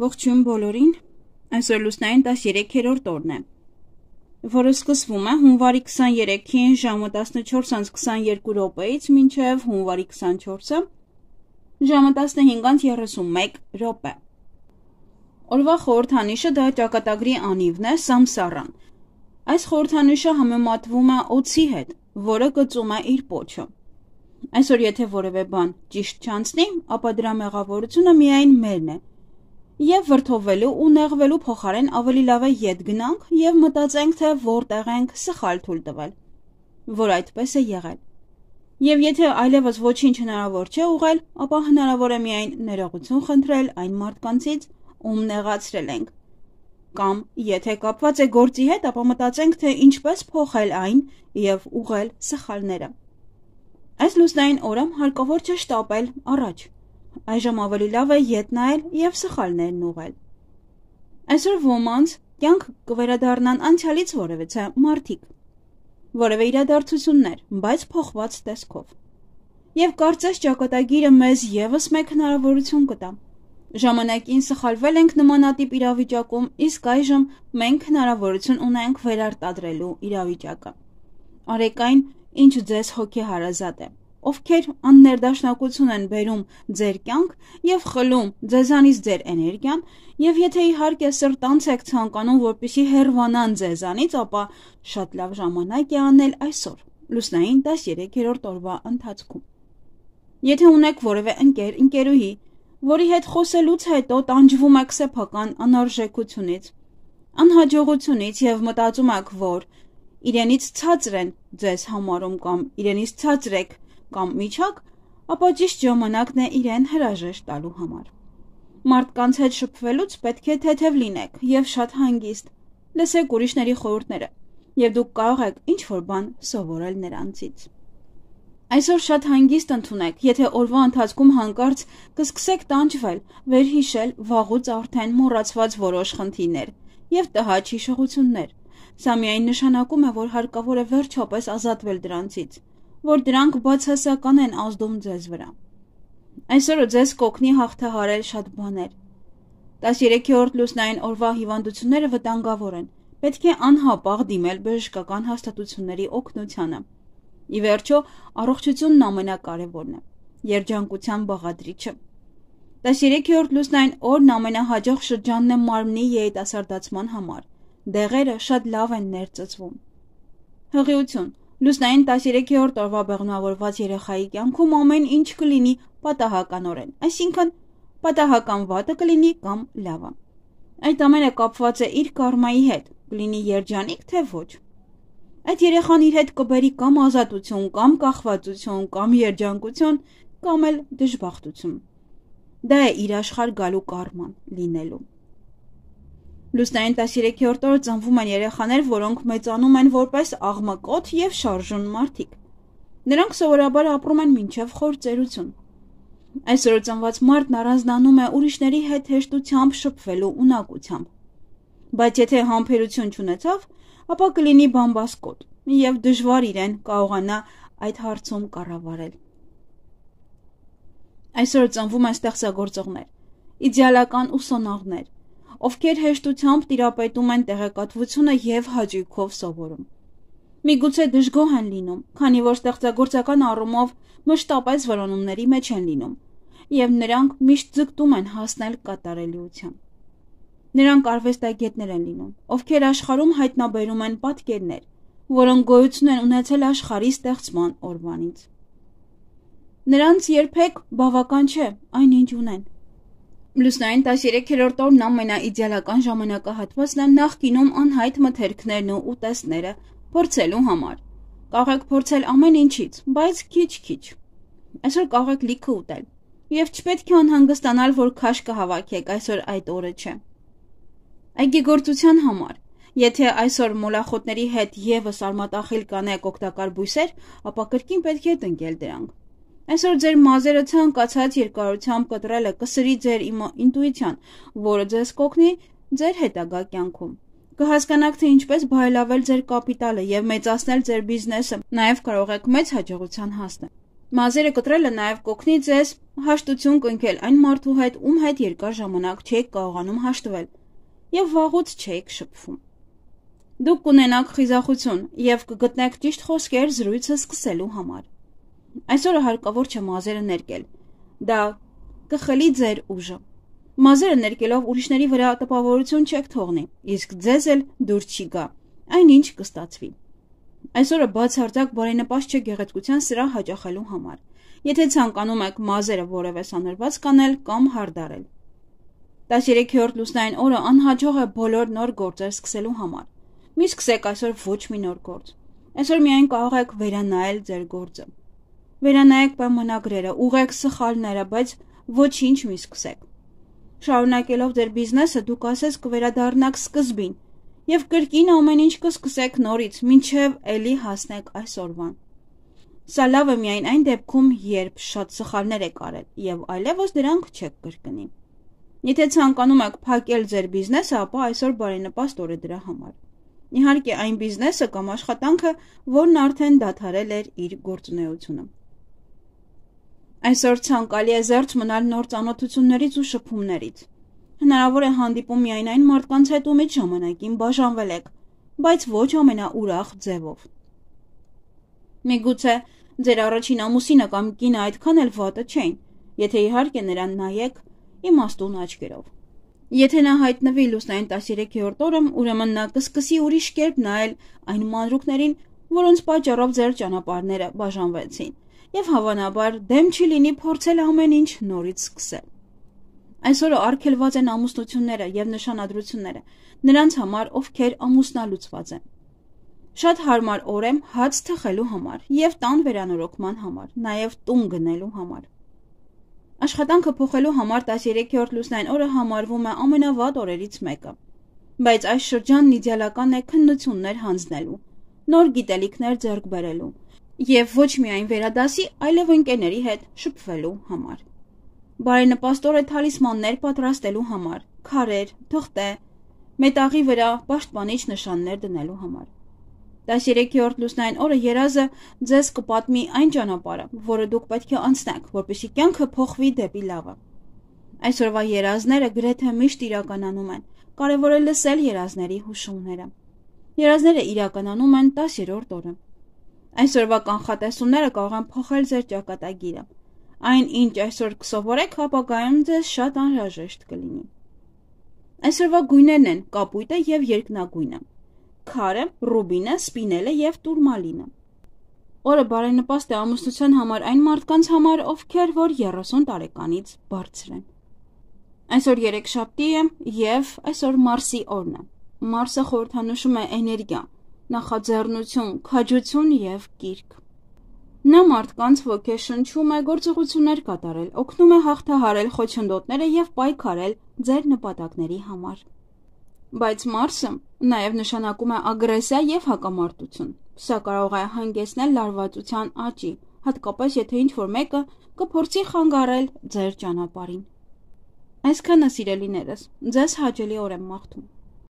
Ողջույն բոլորին, այսօր լուսնային 13-րդ օրն է, որը սկսվում է հունվարի 23-ին ժամը 14:22 մինչև հունվարի 24-ը ժամը 15:31 Օրվա խորհրդանիշը դա ճակատագրի անիվն է Սամսարան։ Այս խորհրդանիշը համեմատվում է օձի հետ, որը գծում է իր պոչը։ Այսօր եթե որևէ բան ճիշտ չանցնի, ապա դրա մեղավորությունը միայն մերն է։ Եվ վրդովվելու ու նեղվելու փոխարեն ավելի լավ է ետ գնանք եւ մտածենք, թե որտեղ ենք սխալ թույլ տվել, որ այդպես է եղել։ Եվ եթե այլևս ոչինչ հնարավոր չէ ուղղել, ապա հնարավոր է միայն ներողություն խնդրել այն մարդկանցից, ում նեղացրել ենք։ Կամ եթե կապված է գործի հետ, ապա մտածենք, թե ինչպես փոխել այն եւ ուղղել սխալները։ Այս լուսնային օրը հարկավոր չէ շտապել առաջ։ Այժմ ավելի լավ է ետ նայել եւ սխալներն ուղղել։ Այսօր ոմանց կյանք կվերադառնան անցյալից որևէ մարդիկ, որևէ իրադարձություններ, բայց փոխված տեսքով։ Եվ կարծես ճակատագիրը մեզ եւս մեկ հնարավորություն կտա։ Ժամանակին սխալվել ենք նմանատիպ իրավիճակում, իսկ այժմ մենք հնարավորություն ունենք վերարտադրելու իրավիճակը։ Արեք այն, ինչ ձեզ հոգեհարազատ է, ովքեր աններդաշնակություն են բերում ձեր կյանք եւ խլում ձեզանից ձեր էներգիան, եւ եթե իհարկե սրտանց եք ցանկանում, որպեսզի հեռվանան ձեզանից, ապա շատ լավ ժամանակ է անել այսօր, լուսնային 13-րդ օրվա ընթացքում։ Եթե ունեք որևէ ընկերուհի, որի հետ խոսելուց հետո տանջվում եք սեփական անարժեքությունից, անհաջողությունից եւ մտածում եք, որ իրենից ցածր են ձեզ համարում կամ իրենից ցածր եք կամ միջակ, ապա ճիշտ ժամանակն է իրեն հրաժեշտ տալու համար։ Մարդկանց հետ շփվելուց պետք է թեթև լինեք եւ շատ հանգիստ, լսեք ուրիշների խորհուրդները եւ դուք կարող եք ինչ-որ բան սովորել նրանցից։ Այսօր շատ հանգիստ ընդունեք, եթե օրվա ընթացքում հանկարծ կսկսեք տանջվել, վերհիշել վաղուց արդեն մոռացված որոշ խնդիրներ եւ տհաճ հիշողություններ։ Սա միայն նշանակում է, որ հարկավոր է վերջապես ազատվել դրանցից, որ դրանք բացասական են ազդում ձեզ վրա։ Այսօրը ձեզ կօգնի հաղթահարել շատ բաներ։ 13-րդ լուսնային օրվա հիվանդությունները վտանգավոր են։ Պետք է անհապաղ դիմել բժշկական հաստատությունների օգնությանը։ Ի վերջո, առողջությունն ամենակարևորն է, երջանկության բաղադրիչը։ 13-րդ լուսնային օրն ամենահաջող շրջանն է մարմնի երիտասարդացման համար։ Դեղերը շատ լավ են ներծծվում։ Հղիություն։ Լուսնային 13-րդ օրվա բեղմնավորված երեխայի կյանքում ամեն ինչ կլինի պատահականորեն, այսինքն պատահական վատը կլինի կամ լավը։ Այդ ամենը կապված է իր կարմայի հետ, կլինի երջանիկ թե ոչ։ Այդ երեխան իր հետ կբերի կամ ազատություն, կամ կախվածություն, կամ երջանկություն, կամ էլ դժբախտություն։ Դա է իր աշխարհ գալու կարման լինելու։ Լուսնային 13-րդ օրը ծնվում են երեխաներ, որոնք մեծանում են որպես աղմկոտ եւ շարժուն մարդիկ։ Նրանք սովորաբար ապրում են մինչև խոր ծերություն։ Այսօր ծնված մարդն առանձնանում է ուրիշների հետ հեշտությամբ շփվելու ունակությամբ։ Բայց եթե համբերություն չունեցավ, ապա կլինի բամբասկոտ եւ դժվար իրեն կարողանա այդ հարցում կառավարել։ Այսօր ծնվում են ստեղծագործողներ, իդեալական ուսանողներ, ովքեր հեշտությամբ տիրապետում են տեղեկատվությունը եւ հաճույքով սովորում։ Միգուցե դժգոհ են լինում, քանի որ ստեղծագործական առումով մշտապես որոնումների մեջ են լինում, եւ նրանք միշտ ձգտում են հասնել կատարելիության։ Նրանք արվեստագետներ են լինում, ովքեր աշխարհում հայտնաբերում են պատկերներ, որոնք գոյություն են ունեցել աշխարհի ստեղծման օրվանից։ Նրանց երբեք բավական չէ այն ինչ ունեն։ Լուսնային 13-րդ օրն ամենաիդեալական ժամանակահատվածն է նախկինում անհայտ մթերքներն ու ուտեստները փորձելու համար։ Կարող եք փորձել ամեն ինչից, բայց քիչ-քիչ։ Այսօր կարող եք լիքը ուտել, եւ չպետք է անհանգստանալ, որ քաշ կհավաքեք, այսօր այդ օրը չէ։ Այգեգործության համար, եթե այսօր մոլախոտների հետ եւս արմատախիլ կանեք օգտակար բույսեր, ապա կրկին պետք է տնկել դրանք։ Այսօր ձեր մազերը ցանկացած երկարությամբ կտրելը կսրի ձեր ինտուիցիան, որը ձեզ կօգնի ձեր հետագա կյանքում։ Կհասկանաք, թե ինչպես բարելավել ձեր կապիտալը եւ մեծացնել ձեր բիզնեսը, նաեւ կարող եք մեծ հաջողության հասնել։ Մազերը կտրելը նաև կօգնի ձեզ հաշտություն կնքել այն մարդու հետ, ում հետ երկար ժամանակ չեք կարողանում հաշտվել եւ վաղուց չեք շփվում։ Դուք կունենաք խիզախություն եւ կգտնեք ճիշտ խոսքեր զրույցը սկսելու համար։ Այսօրը հարկավոր չէ մազերը ներկել։ Դա կխլի ձեր ուժը։ Մազերը ներկելով ուրիշների վրա տպավորություն չեք թողնի, իսկ ձեզ էլ դուր չի գա, այնինչ կստացվի։ Այսօրը բացարձակ բարենպաստ չէ գեղեցկության սրահ հաճախելու համար, եթե ցանկանում եք մազերը որևէ սանրված կանել կամ հարդարել։ 13-րդ լուսնային օրը անհաջող է բոլոր նոր գործեր սկսելու համար։ Մի սկսեք այսօր ոչ մի նոր գործ։ Այսօր միայն կարող եք վերանայել ձեր գործը։ Վերանայեք պայմանագրերը, ուղղեք սխալները, բայց ոչինչ մի սկսեք։ Շարունակելով ձեր բիզնեսը դուք ասես կվերադառնաք սկզբին եւ կրկին ամեն ինչ կսկսեք նորից, մինչեւ էլի հասնեք այսօրվան։ Սա լավ է միայն այն դեպքում, երբ շատ սխալներ եք արել եւ այլևս դրանք չեք կրկնի։ Եթե ցանկանում եք փակել ձեր բիզնեսը, ապա այսօր բարենպաստ օր է դրա համար։ Իհարկե այն բիզնեսը կամ աշխատանքը, որն արդեն դադարել էր իր գործունեությունը։ Այսօր ցանկալի է զերծ մնալ նոր ծանոթություններից ու շփումներից։ Հնարավոր է հանդիպում միայն այն մարդկանց հետ, ումից ժամանակին բաժանվել եք, բայց ոչ ամենաուրախ ձևով։ Միգուցե ձեր առաջին ամուսինը կամ կինը այդքան էլ վատը չէին, եթե իհարկե նրան նայեք իմաստուն աչքերով։ Եթե նա հայտնվի լուսնային 13-րդ օրը, ուրեմն նա կսկսի ուրիշ կերպ նայել այն մանրուքներին, որոնց պատճառով ձեր ճանապարհները բաժանվեցին, եւ հավանաբար դեմ չի լինի փորձել ամեն ինչ նորից սկսել։ Այսօրը արգելված են ամուսնությունները եւ նշանադրությունները նրանց համար, ովքեր ամուսնալուծված են։ Շատ հարմար օր է հաց թխելու համար եւ տան վերանորոգման համար, նաեւ տուն գնելու համար։ Աշխատանքը փոխելու համար 13-րդ լուսնային օրը համարվում է ամենավատ օրերից մեկը, բայց այս շրջանն իդեալական է քննություններ հանձնելու, նոր գիտելիքներ ձեռք բերելու եւ ոչ միայն վերադասի, այլև ընկերների հետ շփվելու համար։ Բարենպաստ օր է թալիսմաններ պատրաստելու համար, քարեր, թղթե, մետաղի վրա պաշտպանիչ նշաններ դնելու համար։ 13-րդ լուսնային օրը երազը ձեզ կպատմի այն ճանապարհը, որը դուք պետք է անցնեք, որպեսզի կյանքը փոխվի դեպի լավը։ Այսօրվա երազները գրեթե միշտ իրականանում են, կարևոր է լսել երազների հուշումները։ Երազները իրականանում են 10-րդ օրը։ Այսօրվա կանխատեսումները կարող են փոխել ձեր ճակատագիրը։ Այն, ինչ այսօր կսովորեք, ապագայում ձեզ շատ անհրաժեշտ կլինի։ Այսօրվա գույներն են կապույտը եւ երկնագույնը, քարը, ռուբինը, սպինելը եւ տուրմալինը։ Օրը բարենպաստ է ամուսնության համար այն մարդկանց համար, ովքեր որ 30 տարեկանից բարձր են։ Այսօր երեքշաբթի է եւ այսօր Մարսի օրն է։ Մարսը խորհրդանշում է էներգիա, նախաձեռնություն, քաջություն եւ կիրք։ Նա մարդկանց ոգեշնչում է գործողություններ կատարել, օգնում է հաղթահարել խոչընդոտները եւ պայքարել ձեր նպատակների համար։ Բայց Մարսը նաեւ նշանակում է ագրեսիա եւ հակամարտություն։ Սա կարող է հանգեցնել լարվածության աճի, հատկապես եթե ինչ-որ մեկը կփորձի խանգարել ձեր ճանապարհին։ Այսքանը սիրելիներս, ձեզ հաճելի օր եմ մաղթում։